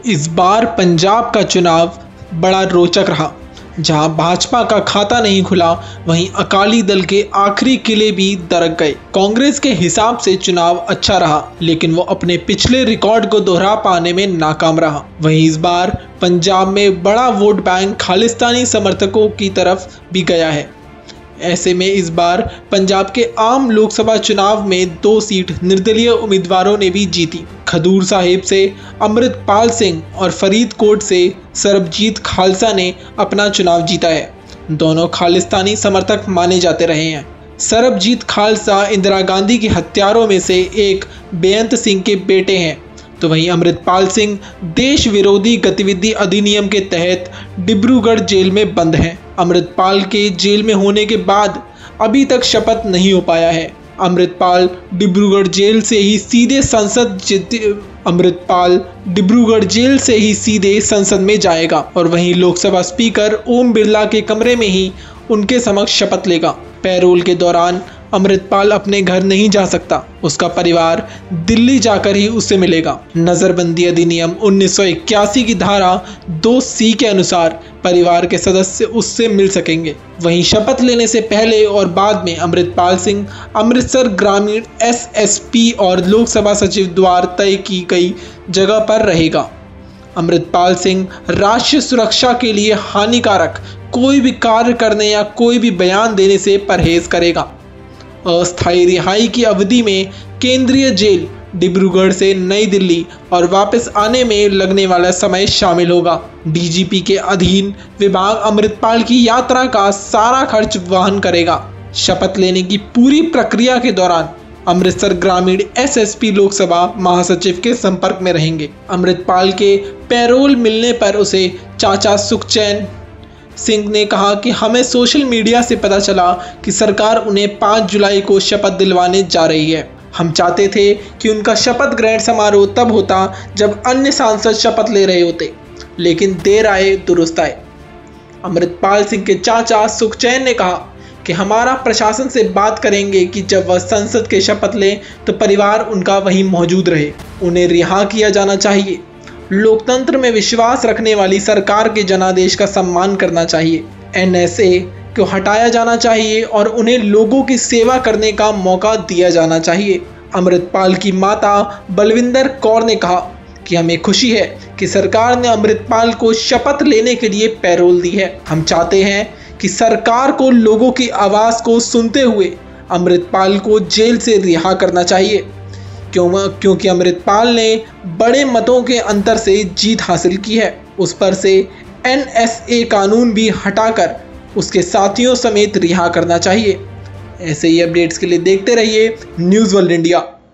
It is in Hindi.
इस बार पंजाब का चुनाव बड़ा रोचक रहा। जहां भाजपा का खाता नहीं खुला, वहीं अकाली दल के आखिरी किले भी दरक गए। कांग्रेस के हिसाब से चुनाव अच्छा रहा, लेकिन वो अपने पिछले रिकॉर्ड को दोहरा पाने में नाकाम रहा। वहीं इस बार पंजाब में बड़ा वोट बैंक खालिस्तानी समर्थकों की तरफ भी गया है। ऐसे में इस बार पंजाब के आम लोकसभा चुनाव में 2 सीट निर्दलीय उम्मीदवारों ने भी जीती। खडूर साहिब से अमृतपाल सिंह और फरीदकोट से सरबजीत खालसा ने अपना चुनाव जीता है। दोनों खालिस्तानी समर्थक माने जाते रहे हैं। सरबजीत खालसा इंदिरा गांधी के हत्यारों में से एक बेअंत सिंह के बेटे हैं, तो वहीं अमृतपाल सिंह देश विरोधी गतिविधि अधिनियम के तहत डिब्रूगढ़ जेल में बंद हैं। अमृतपाल के जेल में होने के बाद अभी तक शपथ नहीं हो पाया है। अमृतपाल डिब्रूगढ़ जेल से ही सीधे संसद में जाएगा और वहीं लोकसभा स्पीकर ओम बिरला के कमरे में ही उनके समक्ष शपथ लेगा। पैरोल के दौरान अमृतपाल अपने घर नहीं जा सकता, उसका परिवार दिल्ली जाकर ही उससे मिलेगा। नजरबंदी अधिनियम 1981 की धारा 2C के अनुसार परिवार के सदस्य उससे मिल सकेंगे। वहीं शपथ लेने से पहले और बाद में अमृतपाल सिंह अमृतसर ग्रामीण SSP और लोकसभा सचिव द्वारा तय की गई जगह पर रहेगा। अमृतपाल सिंह राष्ट्रीय सुरक्षा के लिए हानिकारक कोई भी कार्य करने या कोई भी बयान देने से परहेज करेगा। अस्थायी रिहाई की अवधि में केंद्रीय जेल डिब्रूगढ़ से नई दिल्ली और वापस आने में लगने वाला समय शामिल होगा। DGP के अधीन विभाग अमृतपाल की यात्रा का सारा खर्च वहन करेगा। शपथ लेने की पूरी प्रक्रिया के दौरान अमृतसर ग्रामीण SSP लोकसभा महासचिव के संपर्क में रहेंगे। अमृतपाल के पैरोल मिलने पर उसे चाचा सुखचैन सिंह ने कहा कि हमें सोशल मीडिया से पता चला कि सरकार उन्हें 5 जुलाई को शपथ दिलवाने जा रही है। हम चाहते थे कि उनका शपथ ग्रहण समारोह तब होता जब अन्य सांसद शपथ ले रहे होते, लेकिन देर आए दुरुस्त आए। अमृतपाल सिंह के चाचा सुखचैन ने कहा कि हमारा प्रशासन से बात करेंगे कि जब वह संसद के शपथ लें तो परिवार उनका वहीं मौजूद रहे। उन्हें रिहा किया जाना चाहिए। लोकतंत्र में विश्वास रखने वाली सरकार के जनादेश का सम्मान करना चाहिए। NSA को हटाया जाना चाहिए और उन्हें लोगों की सेवा करने का मौका दिया जाना चाहिए। अमृतपाल की माता बलविंदर कौर ने कहा कि हमें खुशी है कि सरकार ने अमृतपाल को शपथ लेने के लिए पैरोल दी है। हम चाहते हैं कि सरकार को लोगों की आवाज़ को सुनते हुए अमृतपाल को जेल से रिहा करना चाहिए, क्योंकि अमृतपाल ने बड़े मतों के अंतर से जीत हासिल की है। उस पर से NSA कानून भी हटाकर उसके साथियों समेत रिहा करना चाहिए। ऐसे ही अपडेट्स के लिए देखते रहिए न्यूज़ वर्ल्ड इंडिया।